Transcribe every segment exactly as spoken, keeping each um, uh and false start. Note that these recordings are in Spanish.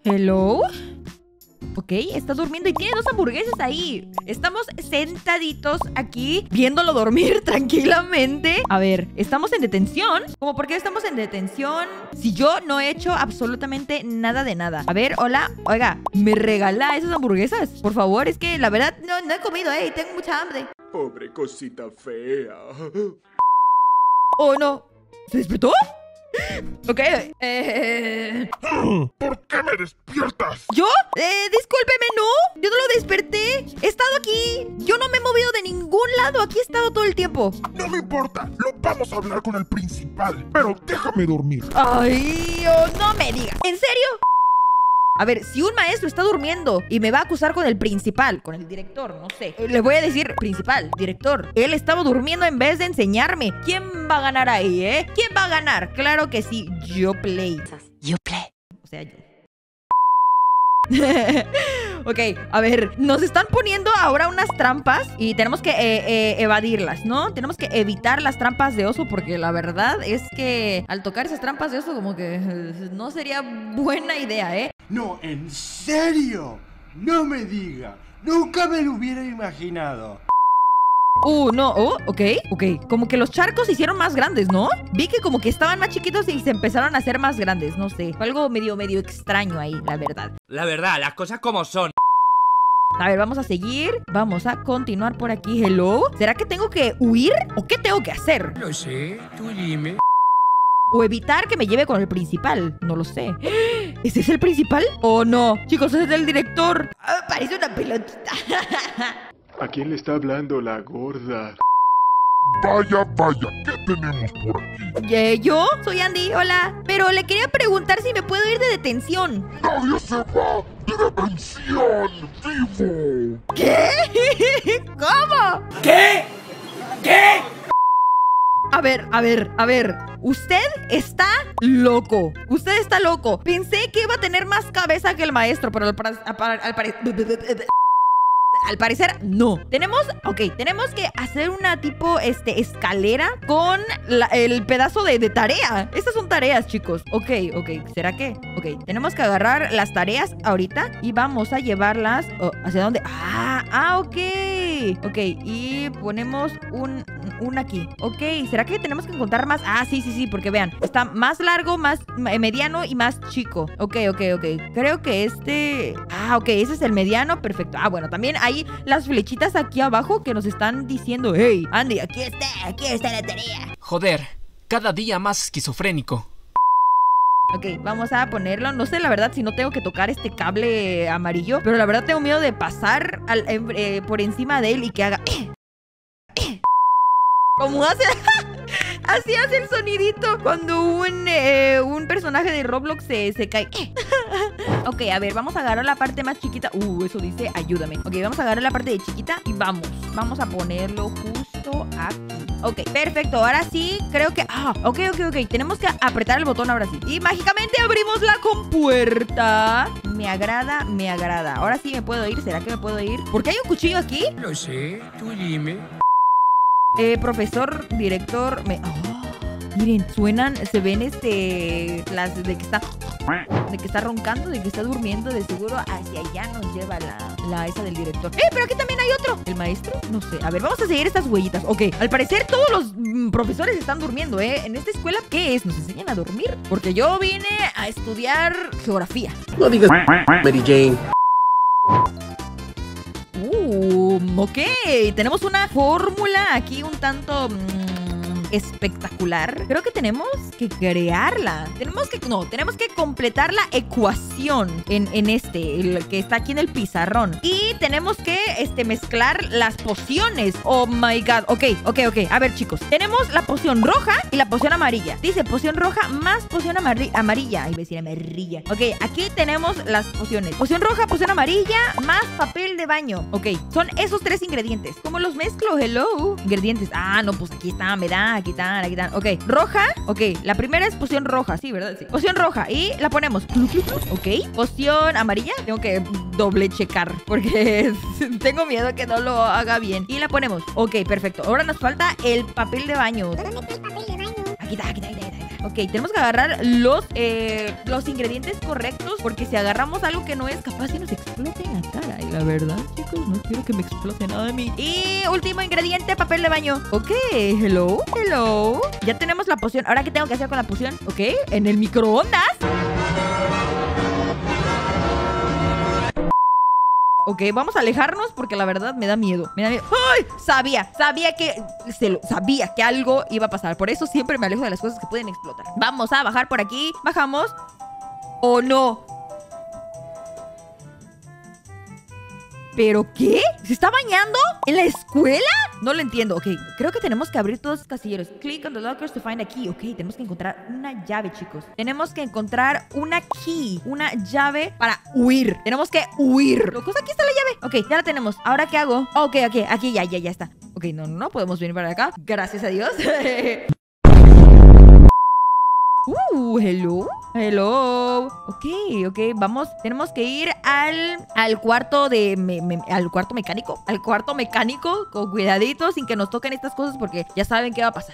Hello. Ok, está durmiendo y tiene dos hamburguesas ahí. Estamos sentaditos aquí viéndolo dormir tranquilamente. A ver, ¿estamos en detención? ¿Cómo por qué estamos en detención? Si yo no he hecho absolutamente nada de nada. A ver, hola, oiga, ¿me regala esas hamburguesas? Por favor, es que la verdad no, no he comido, eh, tengo mucha hambre. Pobre cosita fea. Oh, no. ¿Se despertó? Ok, eh... ¿Por qué me despiertas? ¿Yo? Eh, discúlpeme, no. Yo no lo desperté. He estado aquí. Yo no me he movido de ningún lado. Aquí he estado todo el tiempo. No me importa. Lo vamos a hablar con el principal. Pero déjame dormir. Ay, oh, no me digas. ¿En serio? A ver, si un maestro está durmiendo y me va a acusar con el principal, con el director, no sé, le voy a decir, principal, director, él estaba durmiendo en vez de enseñarme. ¿Quién va a ganar ahí, eh? ¿Quién va a ganar? Claro que sí, yo play. Yo play. O sea, yo. Ok, a ver, nos están poniendo ahora unas trampas y tenemos que eh, eh, evadirlas, ¿no? Tenemos que evitar las trampas de oso porque la verdad es que al tocar esas trampas de oso como que eh, no sería buena idea, ¿eh? No, ¿en serio? No me diga. Nunca me lo hubiera imaginado. Uh, no, oh, ok, ok. Como que los charcos se hicieron más grandes, ¿no? Vi que como que estaban más chiquitos y se empezaron a hacer más grandes, no sé. Fue algo medio, medio extraño ahí, la verdad. La verdad, las cosas como son. A ver, vamos a seguir. Vamos a continuar por aquí. Hello. ¿Será que tengo que huir? ¿O qué tengo que hacer? No sé, tú dime. O evitar que me lleve con el principal. No lo sé. ¿Ese es el principal? ¿O no? Chicos, ese es el director. Ah, parece una pelotita. ¿A quién le está hablando la gorda? Vaya, vaya, ¿qué tenemos por aquí? ¿Eh, ¿Yo? Soy Andy, hola. Pero le quería preguntar si me puedo ir de detención. ¡Nadie se va de detención! ¡Vivo! ¿Qué? ¿Cómo? ¿Qué? ¿Qué? A ver, a ver, a ver. Usted está loco. Usted está loco. Pensé que iba a tener más cabeza que el maestro, pero al, para- al, al parecer... Al parecer, no. Tenemos, ok, tenemos que hacer una tipo, este, escalera con la- el pedazo de, de tarea. Estas son tareas, chicos. Ok, ok, ¿será que? Ok, tenemos que agarrar las tareas ahorita y vamos a llevarlas, oh, ¿hacia dónde? Ah, ah, ok. Ok, y ponemos un, un aquí. Ok, ¿será que tenemos que encontrar más? Ah, sí, sí, sí, porque vean, está más largo, más mediano y más chico. Ok, ok, ok. Creo que este... Ah, ok, ese es el mediano, perfecto. Ah, bueno, también hay las flechitas aquí abajo que nos están diciendo, hey, Andy, aquí está, aquí está la tarea. Joder, cada día más esquizofrénico. Ok, vamos a ponerlo. No sé la verdad si no tengo que tocar este cable amarillo, pero la verdad tengo miedo de pasar al, eh, por encima de él y que haga... Eh, eh. ¿Cómo hace? Así hace el sonidito cuando un, eh, un personaje de Roblox se, se cae. Eh. Ok, a ver, vamos a agarrar la parte más chiquita. Uh, eso dice ayúdame. Ok, vamos a agarrar la parte de chiquita y vamos. Vamos a ponerlo justo aquí. Ok, perfecto. Ahora sí, creo que... Ah, ok, ok, ok. Tenemos que apretar el botón ahora sí. Y mágicamente abrimos la compuerta. Me agrada, me agrada. Ahora sí me puedo ir. ¿Será que me puedo ir? ¿Por qué hay un cuchillo aquí? No sé, tú dime. Eh, profesor, director, me... Oh, miren, suenan, se ven este... Las de que está... De que está roncando, de que está durmiendo. De seguro hacia allá nos lleva la... La esa del director. ¡Eh, pero aquí también hay otro! ¿El maestro? No sé. A ver, vamos a seguir estas huellitas. Ok, al parecer todos los mm, profesores están durmiendo, ¿eh? En esta escuela, ¿qué es? ¿Nos enseñan a dormir? Porque yo vine a estudiar geografía. No digas Mary Jane. Uh, ok. Tenemos una fórmula aquí un tanto mmm, espectacular. Creo que tenemos que crearla. Tenemos que... No, tenemos que completar la ecuación en, en este, el que está aquí en el pizarrón. Y tenemos que este, mezclar las pociones. Oh my god. Ok, ok, ok. A ver, chicos. Tenemos la poción roja y la poción amarilla. Dice poción roja más poción amar amarilla. Ay, voy a decir amarilla. Ok, aquí tenemos las pociones. Poción roja, poción amarilla, más papel de baño. Ok, son esos tres ingredientes. ¿Cómo los mezclo? Hello. Ingredientes. Ah, no, pues aquí está, me da, aquí están, aquí están. Ok, roja. Ok, la primera es poción roja, sí, ¿verdad? Sí. Poción roja y la ponemos. Ok, poción amarilla. Tengo que doble checar porque tengo miedo que no lo haga bien. Y la ponemos. Ok, perfecto. Ahora nos falta el papel de baño. Aquí está, aquí está, aquí está. Ok, tenemos que agarrar los, eh, los ingredientes correctos, porque si agarramos algo que no es, capaz que nos explote en la cara. Y la verdad, chicos, no quiero que me explote nada de mí. Y último ingrediente, papel de baño. Ok, hello, hello. Ya tenemos la poción. ¿Ahora qué tengo que hacer con la poción? Ok, en el microondas. Ok, vamos a alejarnos porque la verdad me da miedo. Me da miedo. ¡Ay! Sabía, sabía que... Se lo, sabía que algo iba a pasar. Por eso siempre me alejo de las cosas que pueden explotar. Vamos a bajar por aquí. Bajamos. ¿O no? ¿Pero qué? ¿Se está bañando? ¿En la escuela? No lo entiendo. Ok, creo que tenemos que abrir todos los casilleros. Click on the lockers to find a key. Ok, tenemos que encontrar una llave, chicos. Tenemos que encontrar una key. Una llave para huir. Tenemos que huir. Locos, aquí está la llave. Ok, ya la tenemos. ¿Ahora qué hago? Ok, ok, aquí ya, ya, ya está. Ok, no, no, no podemos venir para acá. Gracias a Dios. Uh, hello, hello. Ok, ok, vamos. Tenemos que ir al, al cuarto de... Me, me, al cuarto mecánico. Al cuarto mecánico, con cuidadito, sin que nos toquen estas cosas, porque ya saben qué va a pasar.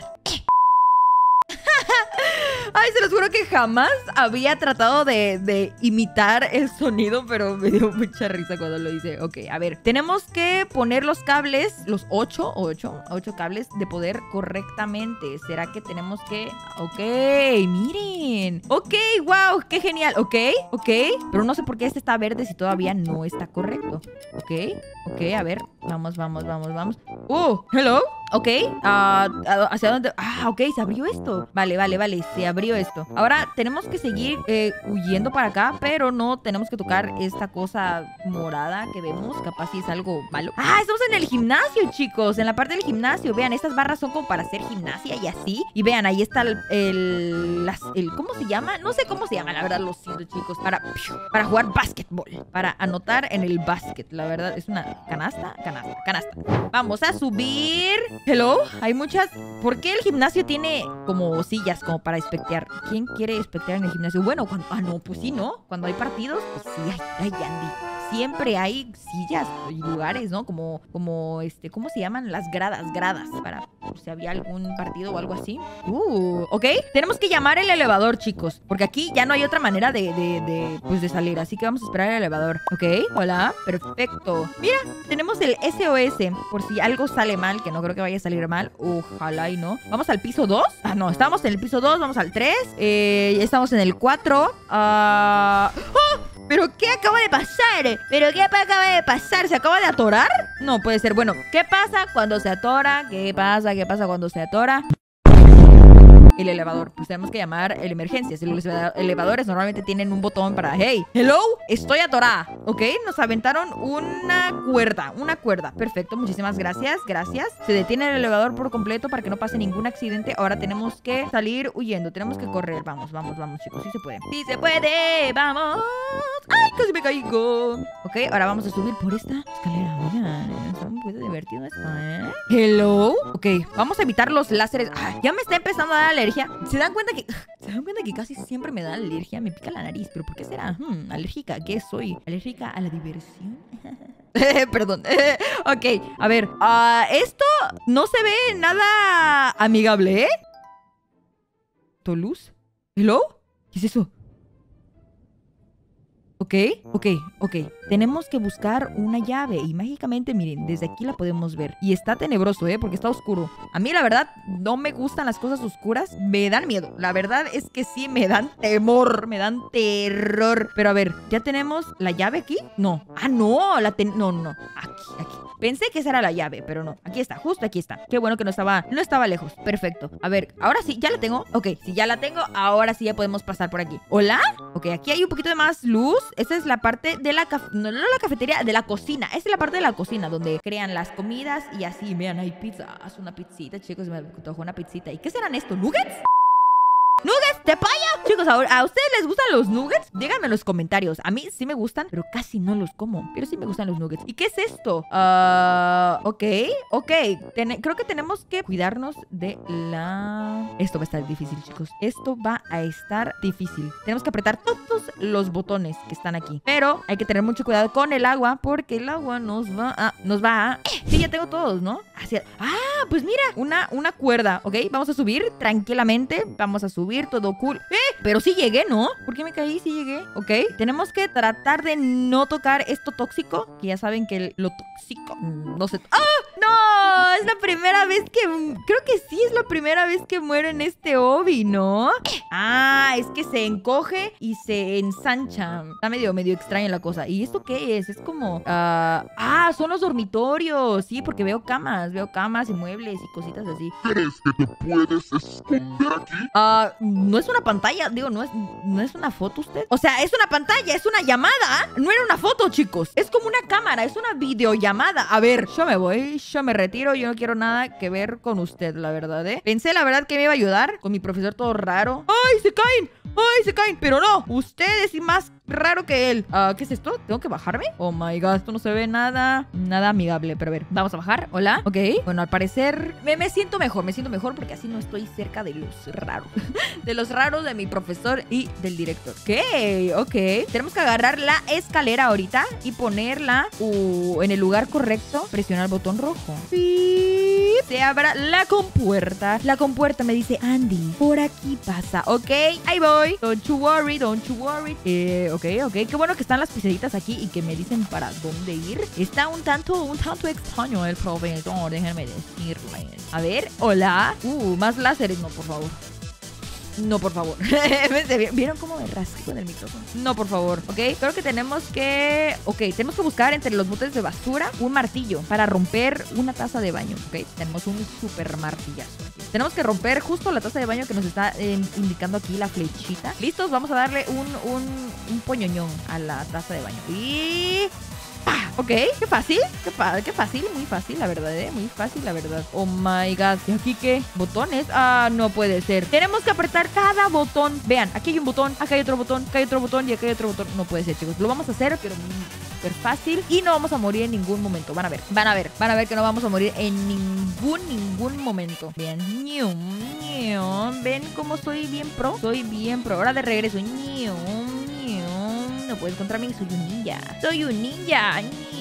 Ay, se los juro que jamás había tratado de, de imitar el sonido, pero me dio mucha risa cuando lo hice. Ok, a ver, tenemos que poner los cables, los ocho, ocho, ocho cables de poder correctamente. ¿Será que tenemos que...? Ok, miren. Ok, wow, qué genial. Ok, ok, pero no sé por qué este está verde si todavía no está correcto. Ok, ok, a ver, vamos, vamos, vamos, vamos. Uh, hello. Ok, uh, ¿hacia dónde? Ah, ok, se abrió esto. Vale, vale, vale, se abrió esto. Ahora tenemos que seguir eh, huyendo para acá, pero no tenemos que tocar esta cosa morada que vemos. Capaz si es algo malo. Ah, estamos en el gimnasio, chicos. En la parte del gimnasio. Vean, estas barras son como para hacer gimnasia y así. Y vean, ahí está el... el, las, el ¿cómo se llama? No sé cómo se llama, la verdad, lo siento, chicos. Para, para jugar básquetbol. Para anotar en el básquet. La verdad, es una canasta, canasta, canasta. Vamos a subir... Hello, hay muchas... ¿Por qué el gimnasio tiene como sillas como para espectear? ¿Quién quiere espectear en el gimnasio? Bueno, cuando... Ah, no, pues sí, ¿no? Cuando hay partidos, pues sí, hay, hay Andy. Siempre hay sillas y lugares, ¿no? Como, como, este, ¿cómo se llaman? Las gradas, gradas. Para, por si había algún partido o algo así. Uh, ok. Tenemos que llamar el elevador, chicos. Porque aquí ya no hay otra manera de, de, de, pues, de salir. Así que vamos a esperar el elevador. Ok, hola. Perfecto. Mira, tenemos el S O S. Por si algo sale mal, que no creo que vaya a salir mal. Ojalá y no. Vamos al piso dos. Ah, no, estamos en el piso dos. Vamos al tres. Eh, estamos en el cuatro. Ah... ¡Oh! ¿Pero qué acaba de pasar? ¿Pero qué acaba de pasar? ¿Se acaba de atorar? No puede ser. Bueno, ¿qué pasa cuando se atora? ¿Qué pasa? ¿Qué pasa cuando se atora? El elevador. Pues tenemos que llamar el emergencias. Los elevadores normalmente tienen un botón para... Hey, hello, estoy atorada. Ok, nos aventaron una cuerda. Una cuerda. Perfecto, muchísimas gracias. Gracias. Se detiene el elevador por completo para que no pase ningún accidente. Ahora tenemos que salir huyendo. Tenemos que correr. Vamos, vamos, vamos, chicos. Sí se puede. Sí se puede. Vamos. ¡Ay, casi me caigo! Ok, ahora vamos a subir por esta escalera. Oigan, está muy divertido esto, ¿eh? Hello. Ok, vamos a evitar los láseres. Ay, ya me está empezando a dar alergia. ¿Se dan cuenta que se dan cuenta que casi siempre me da alergia? Me pica la nariz. ¿Pero por qué será? Hmm, ¿alérgica? ¿Qué soy? ¿Alérgica a la diversión? Perdón. Ok, a ver. Uh, esto no se ve nada amigable, ¿eh? ¿Toulouse? ¿Hello? ¿Qué es eso? Ok, ok, ok. Tenemos que buscar una llave y mágicamente, miren, desde aquí la podemos ver. Y está tenebroso, ¿eh? Porque está oscuro. A mí, la verdad, no me gustan las cosas oscuras. Me dan miedo. La verdad es que sí, me dan temor. Me dan terror. Pero a ver, ¿ya tenemos la llave aquí? No. Ah, no. La ten... No, no, no. Aquí, aquí. Pensé que esa era la llave, pero no. Aquí está, justo aquí está. Qué bueno que no estaba, no estaba lejos. Perfecto. A ver, ahora sí, ¿ya la tengo? Ok, si ya la tengo, ahora sí ya podemos pasar por aquí. ¿Hola? Ok, aquí hay un poquito de más luz. Esta es la parte de la... Caf... No, no la cafetería, de la cocina. Esta es la parte de la cocina donde crean las comidas y así. Vean, hay pizza. Haz una pizzita, chicos. Me antojó una pizzita. ¿Y qué serán esto? ¿Nuggets? ¡Nuggets de pollo! Chicos, Chicos, ¿a, ¿a ustedes les gustan los nuggets? Díganme en los comentarios. A mí sí me gustan, pero casi no los como. Pero sí me gustan los nuggets. ¿Y qué es esto? Ah, uh, ok, ok. Ten creo que tenemos que cuidarnos de la... Esto va a estar difícil, chicos. Esto va a estar difícil. Tenemos que apretar todos los botones que están aquí. Pero hay que tener mucho cuidado con el agua, porque el agua nos va a... Nos va a... Sí, ya tengo todos, ¿no? Hacia... Ah, pues mira, una, una cuerda, ¿ok? Vamos a subir tranquilamente. Vamos a subir, todo cool. ¡Eh! Pero sí llegué, ¿no? ¿Por qué me caí? Sí llegué, ¿ok? Tenemos que tratar de no tocar esto tóxico, que ya saben que lo tóxico... No sé... ¡Ah! ¡No! Es la primera vez que... Creo que sí es la primera vez que muero en este obby, ¿no? Ah, es que se encoge y se ensancha. Está medio, medio extraña la cosa. ¿Y esto qué es? Es como... Uh... Ah, son los dormitorios. Sí, porque veo camas. Veo camas y muebles y cositas así. ¿Crees que te puedes esconder aquí? Ah, uh, no es una pantalla. Digo, no es, no es una foto usted. O sea, es una pantalla, es una llamada. No era una foto, chicos. Es como una cámara, es una videollamada. A ver, yo me voy, yo me retiro. Yo no quiero nada que ver con usted, la verdad, ¿eh? Pensé, la verdad, que me iba a ayudar con mi profesor todo raro. ¡Ay, se caen! ¡Ay, se caen! Pero no, usted es más raro que él. Uh, ¿Qué es esto? ¿Tengo que bajarme? Oh my god, esto no se ve nada, nada amigable. Pero a ver, vamos a bajar. Hola. Ok. Bueno, al parecer me, me siento mejor. Me siento mejor porque así no estoy cerca de los raros. De los raros de mi profesor y del director. Ok, ok. Tenemos que agarrar la escalera ahorita y ponerla uh, en el lugar correcto. Presionar el botón rojo. Sí. Se abra la compuerta. La compuerta me dice, Andy, por aquí pasa. Ok, ahí voy. Don't you worry, don't you worry. Eh, ok, ok. Qué bueno que están las pisaditas aquí y que me dicen para dónde ir. Está un tanto, un tanto extraño el profesor. Déjenme decirles. A ver, hola. Uh, más láseres. No, por favor. No, por favor. ¿Vieron cómo me rasqué con el micrófono? No, por favor. Ok, creo que tenemos que... Ok, tenemos que buscar entre los botes de basura un martillo para romper una taza de baño. Ok, tenemos un super martillazo. Tenemos que romper justo la taza de baño que nos está eh, indicando aquí la flechita. ¿Listos? Vamos a darle un, un, un poñoñón a la taza de baño. Y... Ah, ok, qué fácil, qué, qué fácil, muy fácil, la verdad, ¿eh? Muy fácil, la verdad. Oh my god, ¿y aquí qué? ¿Botones? Ah, no puede ser. Tenemos que apretar cada botón. Vean, aquí hay un botón, acá hay otro botón, acá hay otro botón y acá hay otro botón. No puede ser, chicos. Lo vamos a hacer, pero súper fácil y no vamos a morir en ningún momento. Van a ver, van a ver, van a ver que no vamos a morir en ningún, ningún momento. Bien, ven cómo soy bien pro. Soy bien pro. Ahora de regreso. No puedes contra mí, soy un ninja. Soy un ninja.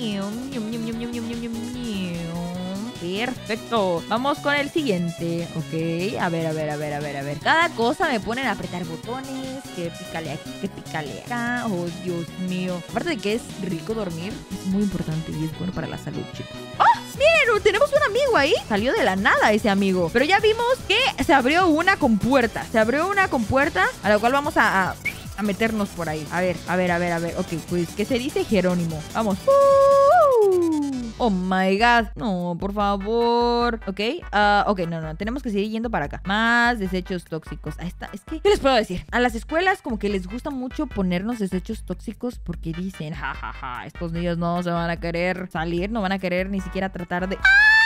Perfecto. Vamos con el siguiente. Ok, a ver, a ver, a ver, a ver, a ver. Cada cosa me ponen a apretar botones. Que pícale aquí, que pícale acá. Oh, Dios mío. Aparte de que es rico dormir, es muy importante y es bueno para la salud, chicos. ¡Ah! Miren, tenemos un amigo ahí. Salió de la nada ese amigo. Pero ya vimos que se abrió una compuerta. Se abrió una compuerta a la cual vamos a... a a meternos por ahí. A ver, a ver, a ver, a ver. Ok, pues, ¿qué se dice Jerónimo? Vamos. Uh, oh my god. No, por favor. Ok, uh, ok, no, no. Tenemos que seguir yendo para acá. Más desechos tóxicos. Ahí está. Es que, ¿qué les puedo decir? A las escuelas como que les gusta mucho ponernos desechos tóxicos porque dicen, jajaja, ja, ja, estos niños no se van a querer salir, no van a querer ni siquiera tratar de...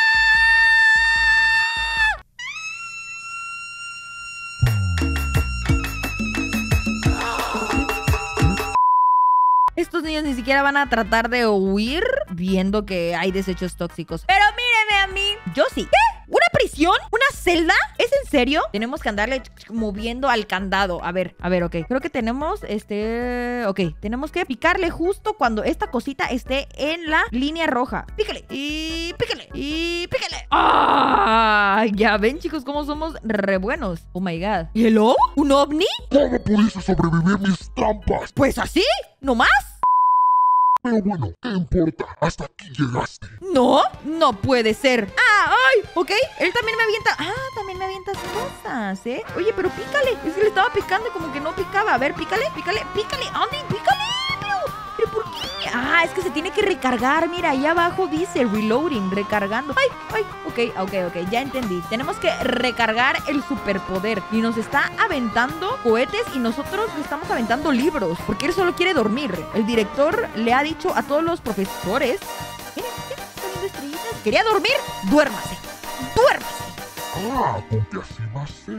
Estos niños ni siquiera van a tratar de huir viendo que hay desechos tóxicos. Pero míreme a mí. Yo sí. ¿Qué? ¿Una prisión? ¿Una celda? ¿Es en serio? Tenemos que andarle moviendo al candado. A ver, a ver, ok. Creo que tenemos, este... Ok, tenemos que picarle justo cuando esta cosita esté en la línea roja. Pícale. Y pícale. Y pícale. ¡Ah! Ya ven, chicos, cómo somos re buenos. Oh my god. ¿Hello? ¿Un ovni? ¿Cómo pudiste sobrevivir mis trampas? Pues así, ¿no más? Pero bueno, ¿qué importa? Hasta aquí llegaste. No, no puede ser. Ah, ay, ok. Él también me avienta. Ah, también me avientas cosas, ¿eh? Oye, pero pícale. Es que le estaba picando y como que no picaba. A ver, pícale, pícale, pícale. Andy, pícale. Pero, pero ¿por qué? Ah, es que se tiene que recargar. Mira, ahí abajo dice reloading, recargando. Ay, ay, ok, ok, ok. Ya entendí. Tenemos que recargar el superpoder. Y nos está aventando cohetes y nosotros le estamos aventando libros. Porque él solo quiere dormir. El director le ha dicho a todos los profesores... Miren, miren, están viendo estrellitas. ¿Quería dormir? Duérmase. Duérmase. Ah, porque así va a ser.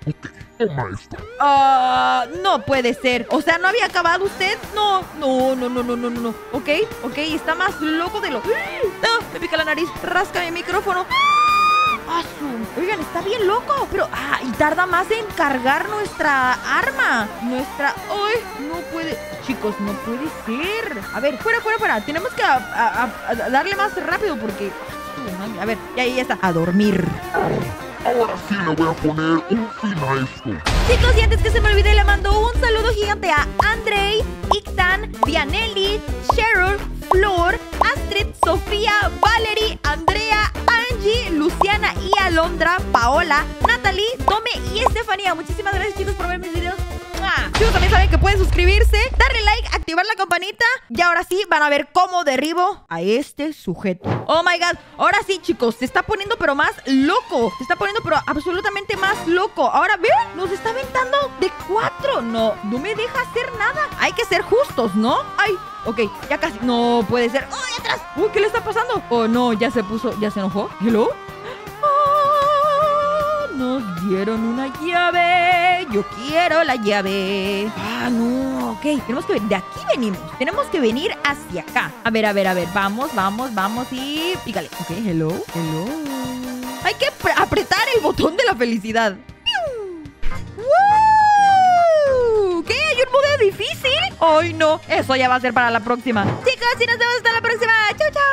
Ok, toma esto. Ah, no puede ser. O sea, ¿no había acabado usted? No, no, no, no, no, no, no. Ok, ok, está más loco de lo... No, me pica la nariz. Rasca mi micrófono. Ah, su- Oigan, está bien loco. Pero, ah, y tarda más en cargar nuestra arma. Nuestra... ¡Ay! No puede... Chicos, no puede ser. A ver, fuera, fuera, fuera. Tenemos que a- a- a- a darle más rápido porque... A ver, ya, ya está. A dormir. Ahora sí le voy a poner un fin a esto. Chicos, y antes que se me olvide, le mando un saludo gigante a Andrei, Ictan, Vianelli, Cheryl, Flor, Astrid, Sofía, Valerie, Andrea, Angie, Luciana y Alondra, Paola, Natalie, Tome y Estefanía. Muchísimas gracias, chicos, por ver mis videos. ¡Mua! Chicos, también saben que pueden suscribirse, darle like, activar la campanita. Y ahora sí, van a ver cómo derribo a este sujeto. Oh my god, ahora sí, chicos, se está poniendo pero más loco. Se está poniendo pero absolutamente más loco. Ahora, ven, nos está aventando de cuatro. No, no me deja hacer nada. Hay que ser justos, ¿no? Ay, ok, ya casi. No puede ser. ¡Ay, atrás! Uy, ¿qué le está pasando? Oh, no, ya se puso, ya se enojó. ¿Hello? Ah, nos dieron una llave. Yo quiero la llave. Ah, no, ok. Tenemos que... De aquí venimos. Tenemos que venir hacia acá. A ver, a ver, a ver. Vamos, vamos, vamos y... Pícale. Ok, hello, hello. Hay que apre- apretar el botón de la felicidad. ¡Woo! ¿Qué? ¿Hay un modo difícil? Ay, no. Eso ya va a ser para la próxima. Chicos, y nos vemos hasta la próxima. ¡Chao, chao!